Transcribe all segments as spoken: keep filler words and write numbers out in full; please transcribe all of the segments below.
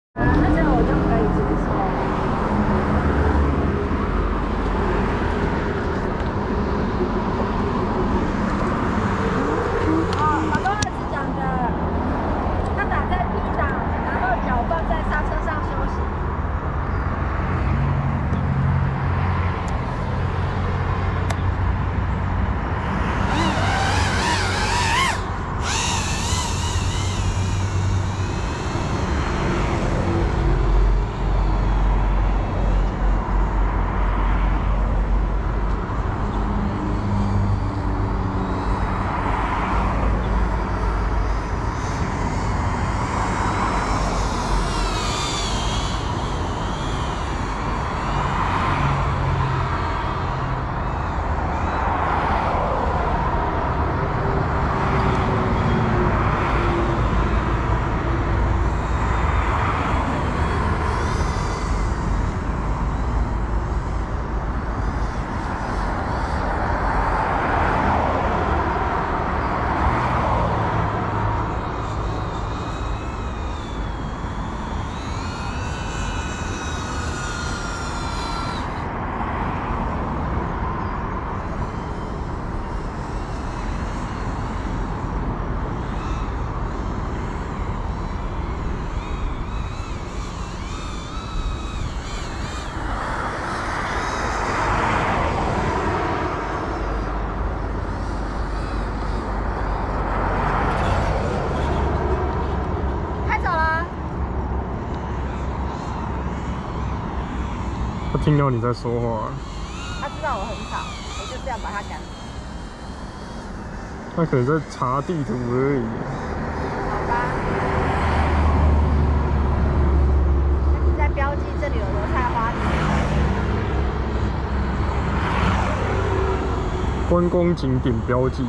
啊，那这样我就可以接受。哦，老公儿子讲的，他打在 P 档，然后脚放在刹车上休息。 他听到你在说话， 他知道我很吵，我就这样把他赶走。 他可能在查地图而已。 好吧。他是在标记这里有油菜花田。 观光景点标记。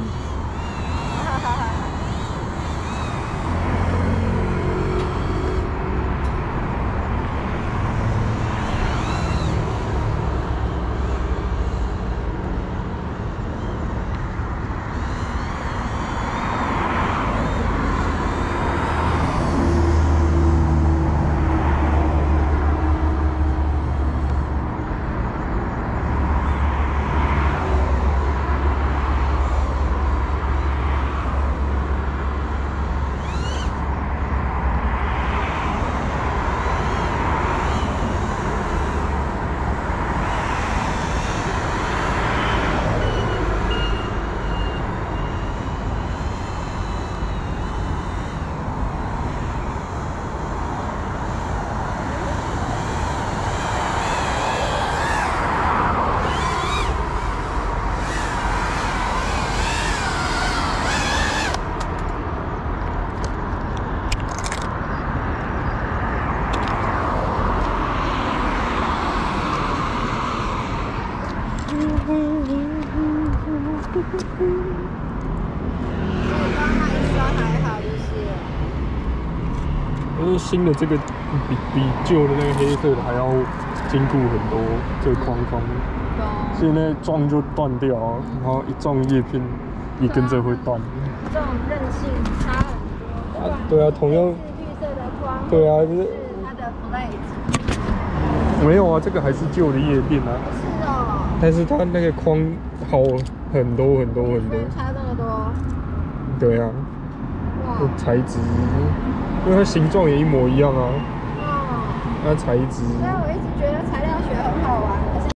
因为新的这个比比旧的那个黑色的还要坚固很多，这个框框。现在撞就断掉，然后一撞叶片也跟着会断。 这种韧性差很多。 啊，对啊，同样。 绿色的框。 对啊，就是它的 plate。 没有啊，这个还是旧的叶片啊。 是哦。 但是它那个框好很多很多很多。 差这么多。 对啊。哇。材质。因为它形状也一模一样啊， 哦， 那材质。 所以我一直觉得材料